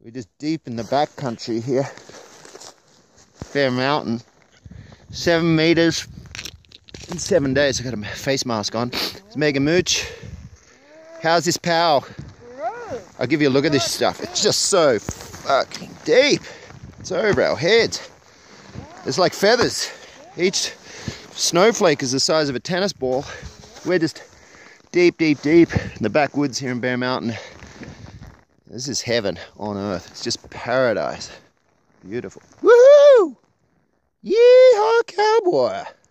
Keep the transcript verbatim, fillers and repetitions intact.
We're just deep in the back country here. Bear Mountain. Seven meters in seven days. I've got a face mask on. It's Mega Mooch. How's this pal? I'll give you a look at this stuff. It's just so fucking deep. It's over our heads. It's like feathers. Each snowflake is the size of a tennis ball. We're just deep, deep, deep in the backwoods here in Bear Mountain. This is heaven on earth. It's just paradise. Beautiful. Woohoo! Yeehaw, cowboy!